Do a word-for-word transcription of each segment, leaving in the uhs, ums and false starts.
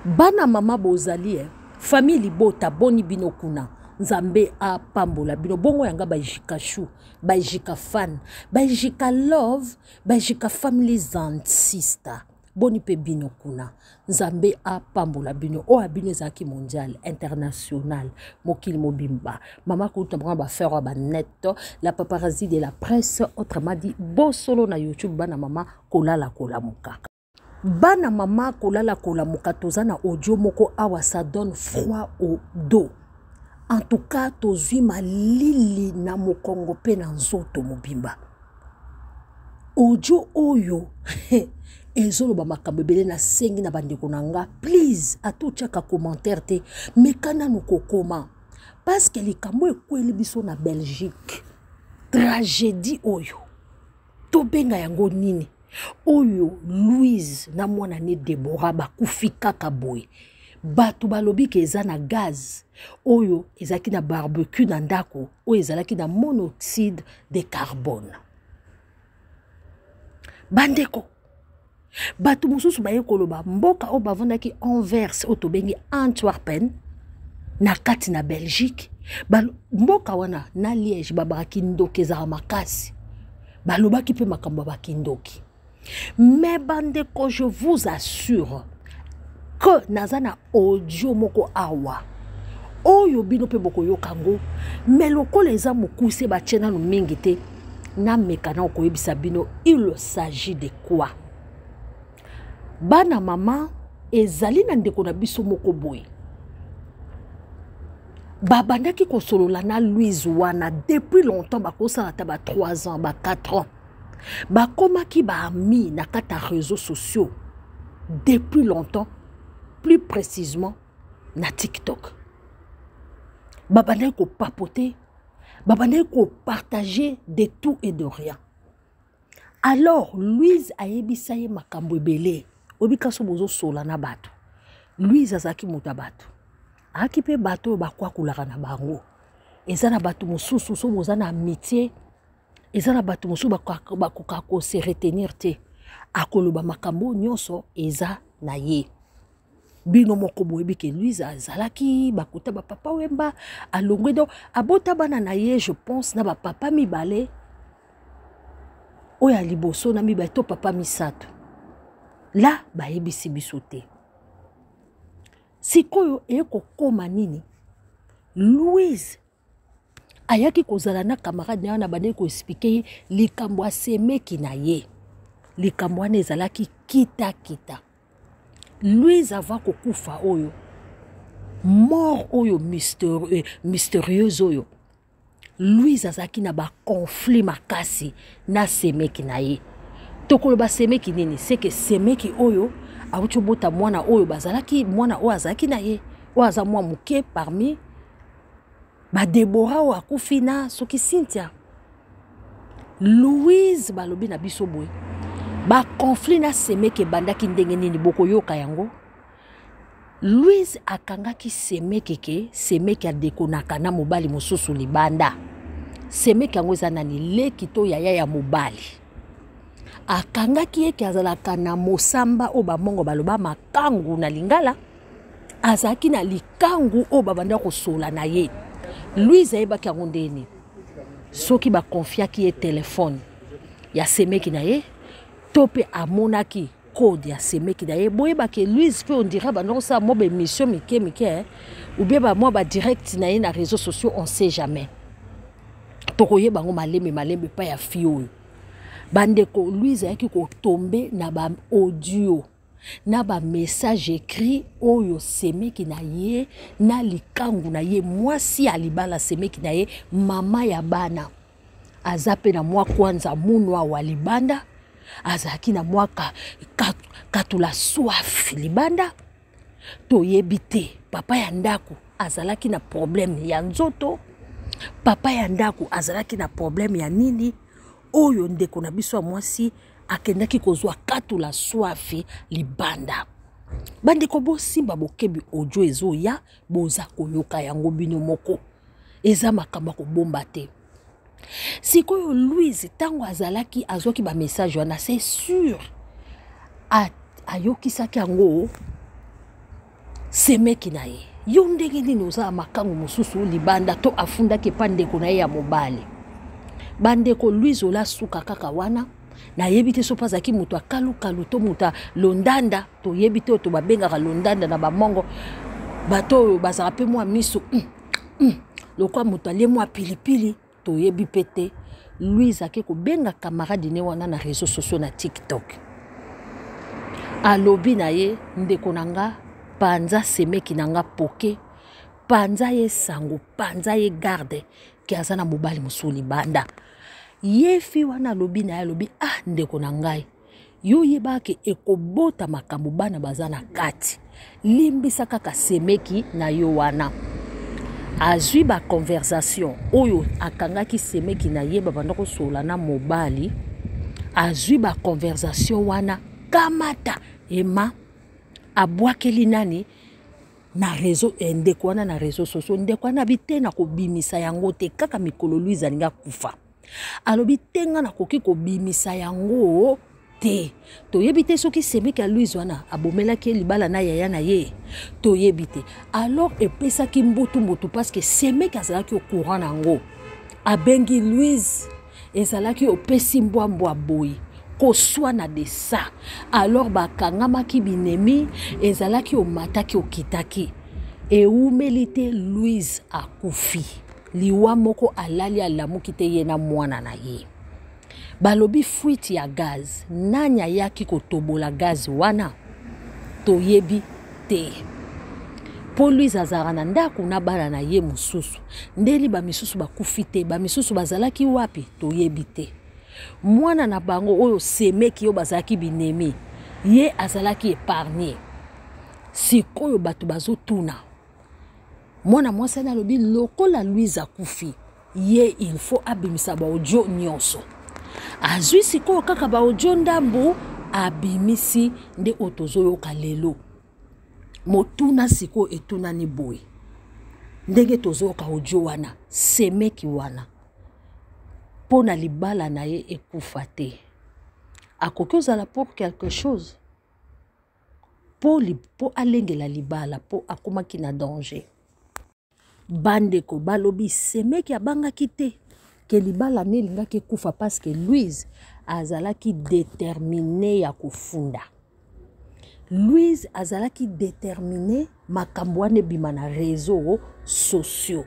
Bana mama bozali eh. Famille bota boni bino kuna. Nzambe a pambola bino bongo yanga bajika chou, bajika fan, bajika love, bajika family and sister. Boni pe bino kuna. Nzambe a pambola bino o abine zaki mondial, international, mokil mobimba. Mama kuta ba faire ba net, la paparazzi de la presse, autrement dit, bo solo na YouTube bana mama kolala kola mukaka. Bana mama kolala kola mukatoza na audio moko awa ça donne froid au dos. En tout cas, tozui malili na mokongo pe na nzoto mobimba. Audio oyo ezolo ba makabebele na sengi na bandeko nanga. Please, atucha ka commentaire te mekana nuko koma. Parce que likambo ekweli biso na Belgique. Tragédie oyo. Tobenga yango nini? Oyo Louise na mwana ne Deborah bakufika kaboy. Batu balobi ke eza na gaz. Oyo ezaki na barbecue na ndako. Oyo ezalaki na monoxyde de carbone. Bandeko. Batu mususu baye koloba mboka o bavandaki Anvers o tobengi Antwerpen na kati na Belgique. Bal mboka wana na Liège babaki ndoki ezaka makasi. Balobaki pe makambo babaki ndoki. Mais bandeko, je vous assure que nazana audio moko awa oyo bino pe boko yokango mais loko les amo kuse ba chena no mingi te na mekana ko yebisa bino il s'agit de quoi. Bana mama ezali na ndeko na biso moko boy babandaki ko solola na Louise wana depuis longtemps bakosala ta ba trois ans ba quatre ans bakomaki ba ami na kata réseaux sociaux depuis longtemps, plus précisément na TikTok. Babane ko papoter, babane ko partager de tout et de rien. Alors Louise ayebisa ye makambo ebele, obika so bozo sola na bato. Louise azaki muta bato. Aki pe bato bakwa kulaka na bango. Eza na bato mosusu so boza na amitié. Eza na bato mosusu bakoka ko se retenir te. Akoloba makambo nyonso eza na ye. Bino moko boyebi ke Louise azalaki bakuta ba papa wemba alongwe do abota bana na ye je pense na ba papa mibale oya liboso na mibale to papa misato. La bayebisi biso te. Sikoyo eko koma nini? Louise ayaki kozala na camarade na bande ko expliquer likambo asemeki na ye. Likambo wana ezalaki kita kita. Louise ava kokufa oyo. Mort oyo mystérieux, mystérieuse oyo. Louise azaki na ba conflit makasi na semeki na ye. Tokolo ba semeki nini? C'est que semeki oyo awuchobota mwana oyo bazalaki mwana oyo azaki na ye. O aza mwa muke parmi ba Deborah o akufina soki Cynthia. Louise balobi na biso boy. Ba conflit na semeki bandaki ndenge nini boko yoka yango. Louise akangaki semeki ke semeki adekonaka na mobali mosusu libanda. Semeki yango eza nani leki to yaya ya mobali. Akangaki eke azalaka na mosamba o bamongo baloba makangu na lingala. Azaki na likangu o babanda kosola na ye. Louise ayebaki yango ndeni. Soki ba confiaki ye telefone ya semeki na ye. Tope amonaki code ya semeki na ye. Boyeba ke Louise pe on dira ba non ça mo be mission mike mike eh. Ou bien ba moi ba direct na ye na réseaux sociaux on sait jamais. Tokoyeba ngo malembe malembe pa ya fio. Bandeko Louise ayaki ko tomber na ba audio na ba message écrit oyo semeki na ye na likangu na ye mwasi alibala semeki na ye mama ya bana azape na mwa kwanza munwa wa libanda azaki na mwaka katula soif libanda to yebite papa ya ndaku azalaki na problème ya nzoto papa ya ndaku azalaki na problème ya nini oyo ndeko na biso mwasi akendaki kozwa katula soif libanda. Bandeko bo simba bokebi audio ezo ya boza koyoka yango bino moko eza makamba ko bomba te. Sikoyo Louise tango azalaki azwaki ba message wana c'est sûr a ayokisaki yango semeki na ye yo ndenge nini oza makango mosusu libanda to afundaki pa ndeko na ye ya mobali bandeko Louise ola suka kaka wana na yebi te so pazaki mutu akalukalu to muta londanda to yebi te to babengaka londanda na bamongo bato bazaka pe mwa miso mm, mm, lokwa mutu alie mwa pilipili to yebi pete Louise ake ko benga camarade ne wana na réseaux sociaux na TikTok alobi na ye ndeko nanga panza semeki nanga poke panza ye sango panza ye garde ki azana mobali musuli banda yefi wana lobi na ye lobi ah ndeko na ngai yo yebake ekobota makambo bana bazana kati limbisa kaka semeki na yo wana azwi ba conversation oyo akangaki semeki na ye babanda ko sola na mobali azwi ba conversation wana kamata ema abwakeli nani na réseau ndeko wana na réseau sociaux ndeko wana bitena ko bimisa yango te kaka mikolo Louise alinga kufa alobi tenga na koki ko bimisa yango te to yebite soki semeki ya Louise wana abomelaki libala na yaya na ye to yebite alors epesaki mbutu mbutu parce que semeki azalaki au courant nango abengi Louise ezalaki opesi mbwambwa boyi koswa na desa alors bakangamaki binemi ezalaki omataki okitaki eumeli te Louise akufi liwa moko alali alamuki te ye na mwana na ye balobi fuite ya gaz nanya yaki kotobola gaz wana toyebi te po Louise azara na ndako na bana na ye mususu ndeli ba misusu bakufi te ba misusu bazalaki wapi toyebi te mwana na bango oyo semeki yo bazalaki binemi ye azalaki épargné sikoyo bato bazotuna mwana mwasi na lobi lokola Louise akufi ye il faut abimisa ba audio nyonso azwi sikoyo kaka ba audio ndambu abimisi nde otozoyoka lelo motuna sikoyo etuna ni boy ndenge tozoyoka audio wana semeki wana pona libala na ye ekufa te akoki ozala pour quelque chose po li po alengela libala po akomaki na danger bandeko balobi semeki abangaki te ke libala ne lingaki ekufa parce que Louise azalaki déterminé ya kufunda Louise azalaki déterminé makambo wana ebima na réseaux sociaux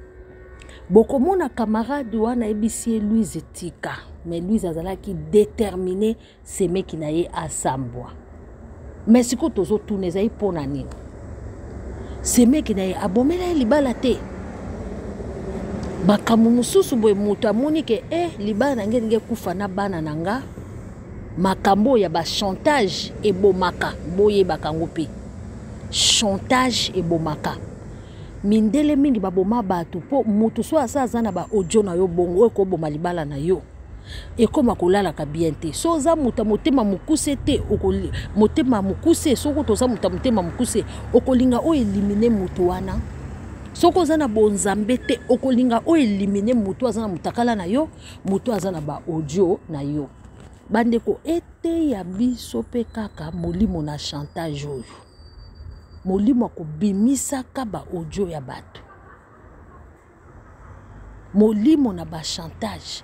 bokomona camarade wana ebisi Louise tika mais Louise azalaki déterminé semeki na ye asambwa mais siko tozo tuneza ipona nini semeki na ye abomela ye libala te bakamu mususu boye mutu amoni ke eh libala na nge nge kufa na bana nanga makambo ya ba chantage ebomaka boye bakango pe chantage ebomaka mindele mingi baboma batu po mutu so asa azana ba audio na yo bongo eko boma libala na yo ekoma kolala ka bien te so za muta motema mukuse te okoli motema mukuse soko toza muta motema mukuse okolinga o eliminer mutu wana soko zana bonzambe te okolinga o eliminer mutu azana mutakala na yo mutu azana ba audio na yo bandeko ete ya biso pe kaka molimo na chantage oyo molimo ko bimisa ka ba audio ya bato molimo na ba chantage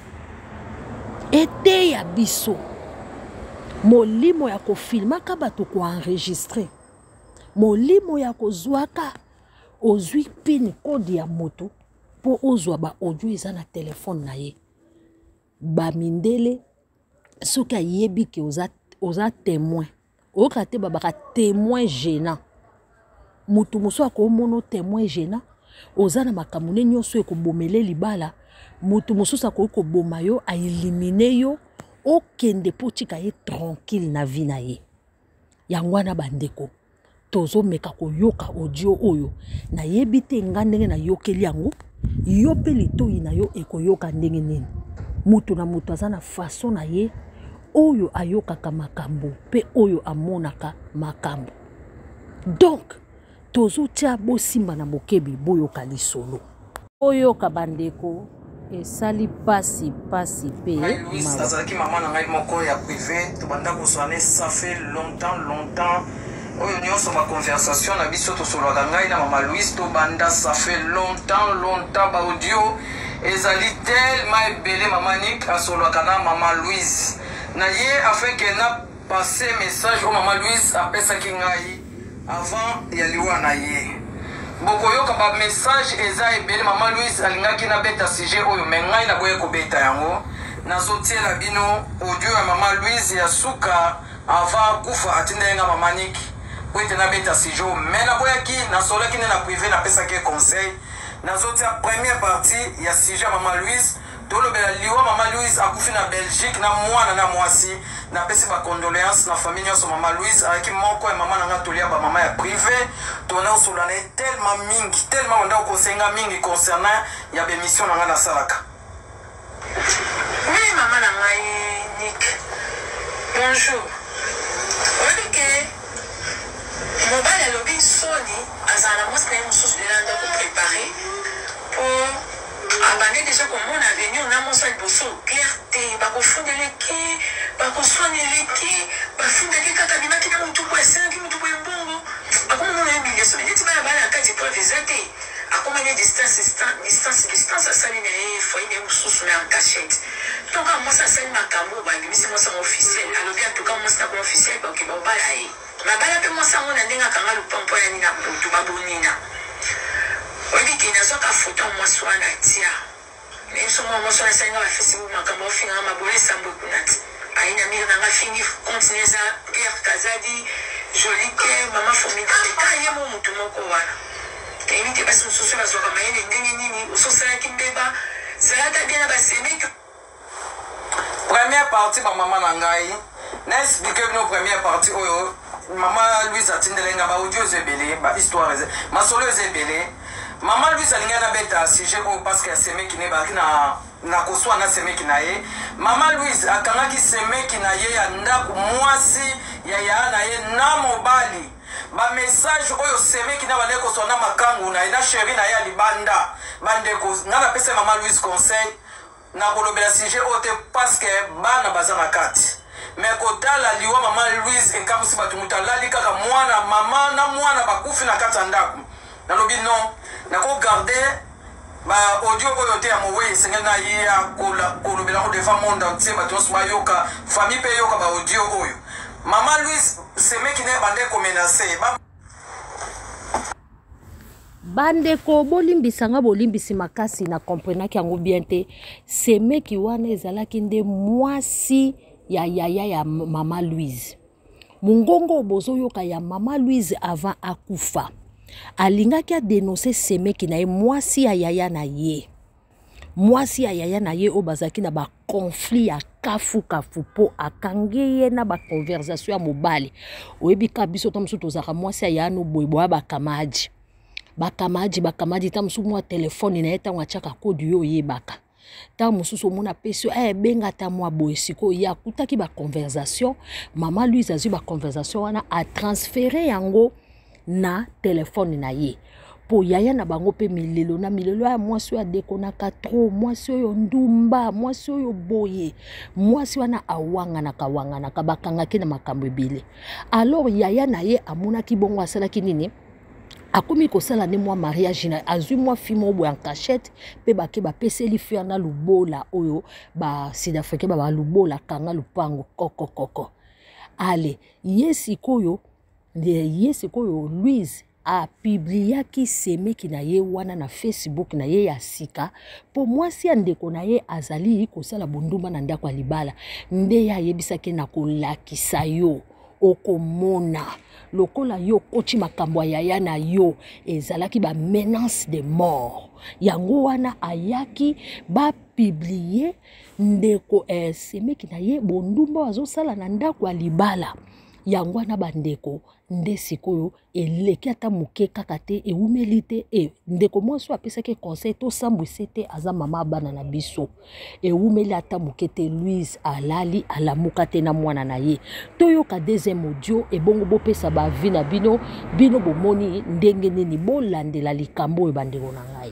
ete ya biso molimo ya ko filma ka bato ko enregistrer molimo ya ko zwaka ozwi pin code ya moto po ozwa ba audio eza na telefone na ye ba mindele soki ayebi ke oza oza témoin oka te babaka témoin gênant mutu muso akomona témoin gênant oza na makambo ne nyonso ekobomele libala mutu mususu akoki koboma yo aelimine yo okende po tika ye tranquille na vie na ye yango wana bandeko tozomeka koyoka audio oyo nayebi te nga ndenge nayokeli yango yo mpe litoyi na yo ekoyoka ndenge nini mutu na mutu aza na façon na ye oyo ayokaka makambo pe oyo amonaka makambo donc tozotia bosimba na bokebi boyoka lisolo oyoka bandeko esali pasi pasi pe azalaki maman na ngai moko ya privé tobanda kozwane ça fait longtemps longtemps oyo nyonso ma conversation na biso to solo ngai na Mama Louise to banda ça fait longtemps longtemps ba audio ezali tellement ebele Mama Nick a solo kana Mama Louise na ye afin que na passer message au Mama Louise apesa ki ngai avant ya liwa na ye boko yoka ba message eza ebele Mama Louise alingaki na beta sujet oyo mengai na boye ko beta yango na sotiela bino audio ya Mama Louise ya suka avant kufa atindenga Mama Nick pour être na beta sujet mais na boye ki na solo ki na privé na pesa ke conseil na sotia première partie ya sujet Mama Louise tolo bela liwa Mama Louise akufi na Belgique na mwana na mwasi na pesi ba condoléances na famille nyonso Mama Louise avec moko et maman na tolia ba mama ya privé tona osolana tellement mingi tellement onda kosenga mingi concernant ya be mission na ngana salaka. Oui maman na ngai Nick. Bonjour. Ok. Mobile a lobby Sony azana moi c'est une source de l'anda pour préparer pour abandonner déjà comme on a venu on a mon sac bosso clarté ba ko fondele ki ba ko soigner ki ba fondele kaka bimaki na mutu kwa cinq mutu kwa mbongo akoma mona emile so neti ba ba na kati pour visiter akoma ne distance distance distance distance asali na e foi ne mususu na cachette donc moi ça c'est makambo ba ngisi moi ça officiel alors bien tout cas moi ça comme officiel ba ke ba ba ai ma bala pe moi ça on a ndenga kanga lupampo ya ni na butu babonina Obi kina zoka photo moi soit na tia. Même sur moi moi soit ça na Facebook makambo finga mabole sambo kunati. Aina mira na fingi continuer ça Pierre Kazadi joli que maman formidable kaye mo mutu moko wana. Kemi te basi mususu na zoka mayele ndenge nini usosala kimbeba zalata bien ba semeke. Première partie ba maman na ngai. Na expliquer nos première partie oyo Mama Louise atindelenga ba audio zebele ba histoire ma solo zebele. Maman Louise alinga na beta sujet ko parce que semeki ne ba na na koswa na semeki na ye. Maman Louise akanga ki semeki na ye ya ndako mwasi ya ya na ye na mobali. Ba message oyo semeki na bale ko sona makangu na ina chérie na ya libanda. Bande ko ngana pese Maman Louise conseil na kolobela sujet ote parce que bana bazana kati. Mais kotala liwa Maman Louise enkamusi batumuta lali kaka mwana mama na mwana bakufi na kata ndako. Na lobi non na ko garder ba audio oyo te ya mowe senga na ya kola kolobela ko devant monde entier ba tos mayoka famille pe yoka ba audio oyo Maman Louise semeki ne bande ko menacer ba bande ko bolimbisanga bolimbisi makasi na comprenaki yango bien te semeki wana ezalaki nde mwasi ya yaya ya Maman Louise mungongo bozo yoka ya Maman Louise avant akufa alingaki a dénoncer semeki na ye mwasi ya yaya na ye mwasi ya yaya na ye o bazaki na ba conflit ya kafu kafu po akange na ba conversation ya mobali oyebi ka biso ta musuto zaka mwasi ya yano boybo ba kamaji ba kamaji ba kamaji ta musu mwa telefone na eta mwachaka kodi yo yebaka ta mususu mona pesio eh benga ta mwa boesiko ya kutaki ba conversation Maman Louise azu ba conversation wana a transférer yango na telefone na ye po yaya na bango pe milelo na milelo ya mwasi ya dekonaka trop mwasi oyo ndumba mwasi oyo boye mwasi wana awanga na kawanga na kabakanga ke na makambo ebele alors yaya na ye amonaki bongo asalaki nini akomi kosala ne mwa mariage na azui mwa fimo bo en cachette pe bake ba peseli fi na lubola oyo ba Sud-Africain ba ba lubola kanga lupango koko koko ale yesi koyo de yesi koyo Louise a publié ki semeki na ye wana na Facebook na ye ya sika po mwasi ya ndeko na ye azali kosala bundumba na ndako ya libala nde ya yebisaki na kolakisa yo okomona lokola yo koti makambo ya yaya na yo ezalaki ba menace de mort yango wana ayaki ba publier ndeko eh, semeki na ye bondumba azosala na ndako ya libala yango wana bandeko nde sikoyo eleki ata moke kaka te eumeli te e ndeko mwasi apesaki conseil to sambwisi te aza mama bana na biso eumeli ata moke te Louise alali alamuka te na mwana na ye toyoka deuxième audio ebongo bopesa ba vie na bino bino bomoni ndenge nini bolandela likambo oyo bandeko na ngai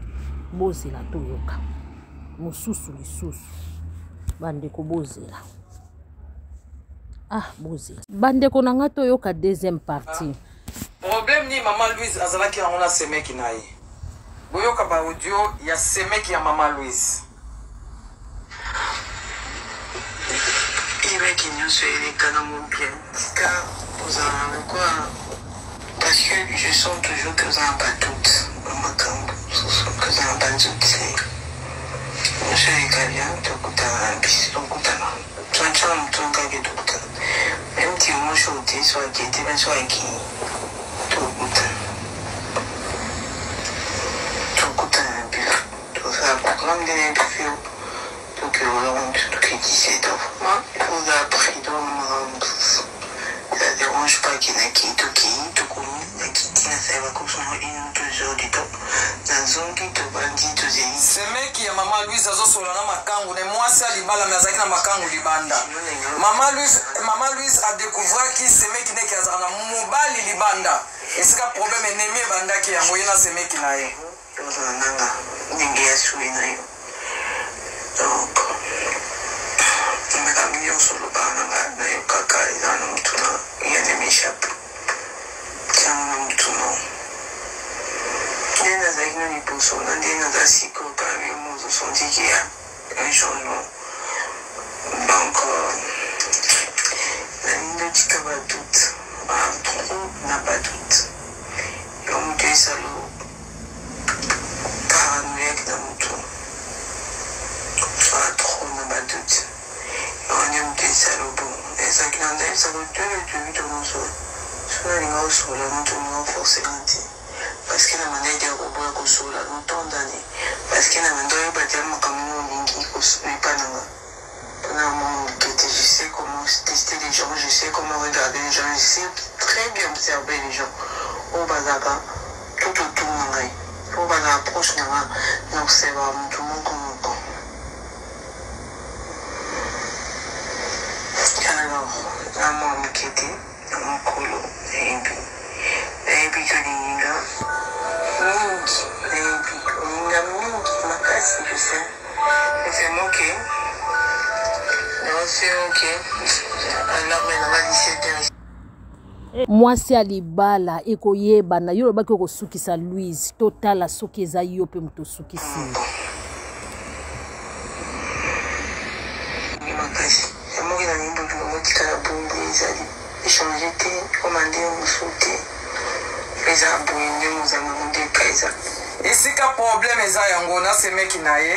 bozela toyoka mosusu lisusu bandeko bozela Ah, bozi. Bande konanga to yoka deuxième partie. Problème ni maman Louise azalaki yango na semeki na ye. Boyoka ba audio ya semeki ya maman Louise. Il qui nous soit les canons bien. Car vous en avez quoi? Parce que je sens toujours que vous n'avez pas toutes. Que vous n'avez pas toutes. Je suis les Galiens, tu écoutes un bis, tu écoutes un an. Tu as un chant, tu as un gars qui écoute. Même si moi je suis soit qui était, même soit qui. Tu écoutes un. Tu écoutes un bis. Tu fais un programme de l'interview. Tu que l'on te critique d'offre. Il faut appris dans le ça dérange pas qu'il y ait qui, tout qui, tout comme, qui tient ça va consommer une ou deux heures du temps. Dans zone qui te bandit, tout ça. C'est mec qui est maman Louise azo solana makangu ne moi ça libala mais azaki na makangu libanda. Maman Louise, maman Louise a découvert qui c'est mec qui n'est qui azana mobile libanda. Et c'est un problème ennemi banda qui a moyen na c'est mec qui na yo. Nanga, ningi ya suwi na yo. Donc, meka million solo bana na yo kaka izana mutuna yene mishapu. Chama mutuna. Nena za ino ni poso na nena za siko kami muzo senti qu'il y a un changement. Donc, la ligne de tika va doute. Trop n'a pas doute. Yo mute salo paranoïaque dans mutuna. Trop n'a pas doute. On aime des salauds. Et ça qui en a, ça va deux et deux huit au sol. Sur la ligne au sol, on tourne forcément. Parce que la manière de robot au sol, on tourne d'année. Parce que la manière de bâtir mon camion, on dit qu'on ne met pas dans pendant un moment, je sais comment tester les gens, je sais comment regarder les gens, je sais très bien observer les gens. Au bazaka, tout autour de moi. Au bazaka, approche de moi, nous observons tout le monde comme on peut. Alors, à mon quête, à mon colo, et puis, et puis que les gars, mingi, et puis, on a mingi, ma casse, je sais, et c'est moqué, non, c'est ok, alors maintenant, on va dix-sept heures. Mwasi alibala ekoyeba na yo lobaki okosukisa Louise totala soki eza yo pe moto sukisi. Isika problème eza yango na semeki na ye.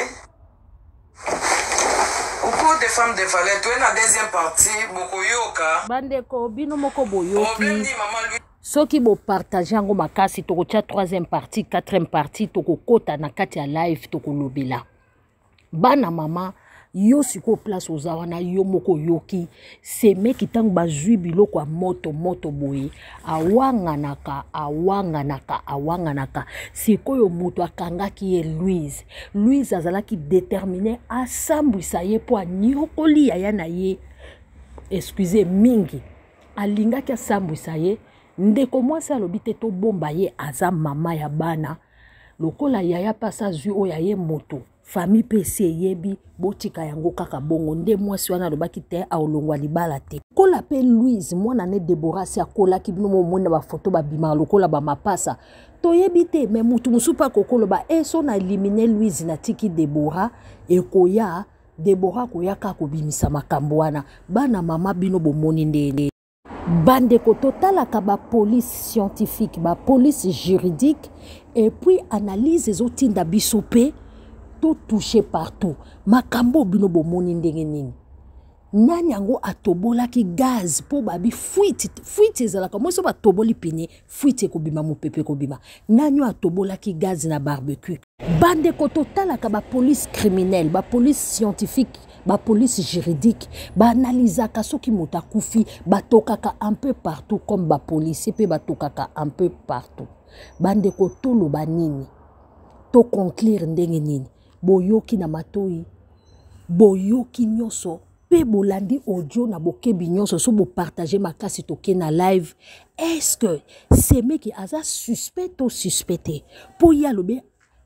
Au cours des femmes de valeur, tu es na deuxième partie, bokoyoka. Bandeko bino moko boyoki. Problème ni maman lui. Soki bo partager yango makasi toko tia troisième partie, quatrième partie toko kota na kati ya live toko lobela. Bana mama yo siko place ozawana yo moko yoki seme kitangu bazui biloko ya moto moto boye awanganaka awanganaka awanganaka sikoyo moto akangaki ye Louise Louise azalaki déterminé asambwisa ye po anyokoli ya na ye excusez mingi alingaki asambwisa ye ndeko mwasi alobi te to bomba ye aza mama ya bana lokola yaya pasa zui oya ye moto famille P C yebi botika yango kaka bongo nde mwasi wana lobaki te aolongwa libala te kola pe Louise mwana ne Deborah si akola ki bino mona ba photo ba bima lokola ba mapasa to yebi te me mutu musupa kokolo ba eso na éliminer Louise na tiki Deborah e koya Deborah koya ka ko bimisa makambo wana bana mama bino bomoni ndene bande ko totala ka ba police scientifique ba police juridique et puis analyse ezotinda bisope tout touché partout makambo bino bomoni ndenge nini nani yango atobola ki gaz po babi fuite fuite ezalaka moso batoboli pine fuite ko bima mopepe ko bima nani atobola ki gaz na barbecue bande ko totala ka ba police criminelle ba police scientifique ba police juridique ba analysaka soki mota kufi batokaka un peu partout comme ba police pe batokaka un peu partout bande ko tolo banini to conclure ndenge nini boyoki na matoi boyoki nyoso pe bolandi audio na bokebi nyoso so bo partager makasi toke na live est-ce que c'est meki aza suspect ou suspecté po ya lobe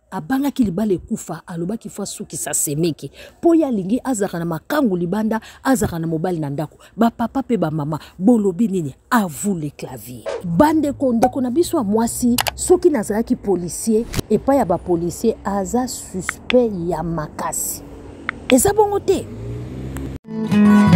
abangaki libala ekufa alobaki fa suki sa semeki po ya lingi azaka na makangu libanda azaka na mobali na ndako ba papa pe ba mama bolobi nini avoue le clavier bande ko ndeko na biso mwasi soki nazalaki policier epa ya ba policier aza suspect ya makasi eza bongo te.